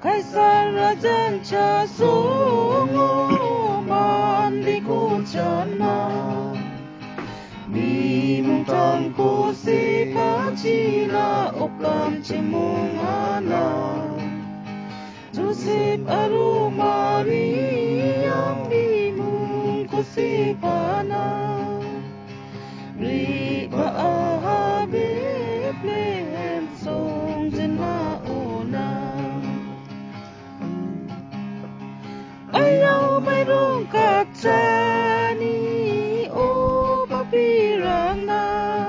Kaisar Raja Songo mandi ko chana mi mong tang ko si pachila okam chimong ana Joseph aru Maria mi mong ko si pana ri ba aha Bethlehem song jena ona Ayaw mayroong katsani o papirang na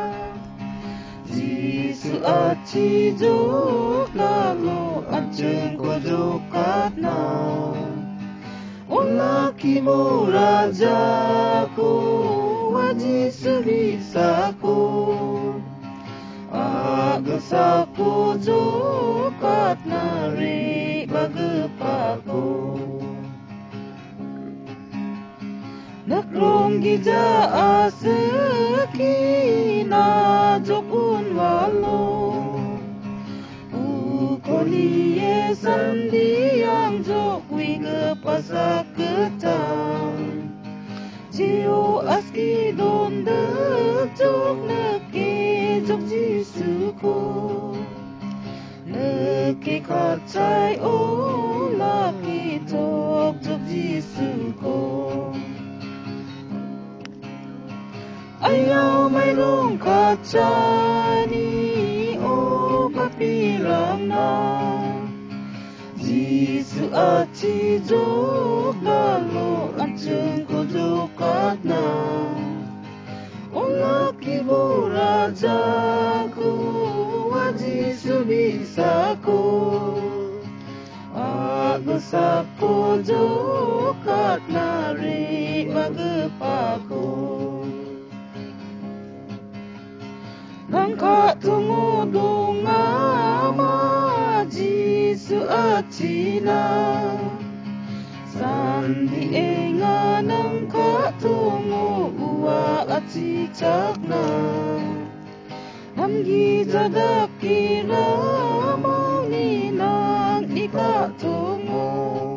Jisu at si Jok lalo at dyan ko jokat na O laki mo raja ko wa Jisu bisa ko Agasa ko jokat na ri bagapa ko Nakrong gija aseki na jokun walo Ukoliye sandi ang jokwi gepasak ketang Jio aski don de jok neke jok Jisu ko Neke kacay o laki jok Jisu ko Ayaw mayroong katsani o papirang na Jisu at si Jok lalo at dyan ko jokat na O laki mo raja ko wa Jisu bisa ko Agusap ko jokat na ri magapa ko Nangka tungo donga ma Jisu at sina Sandi enga nangka tungo uwa at sicak na Namgi jadak kira manginang ika tungo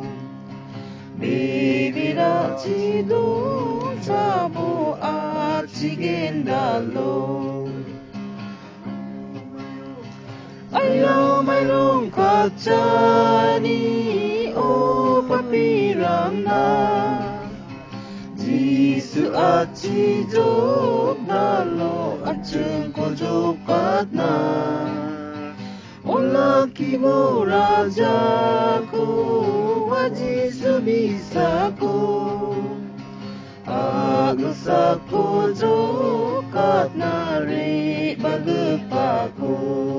Bibira cidung sabo at sigendalo Ayaw mayroong katsani o papirang na Jisu at si Jok lalo at dyan ko jokat na O laki mo raja ko wa Jisu bisa ko Agusap ko jokat na ri bagapa ko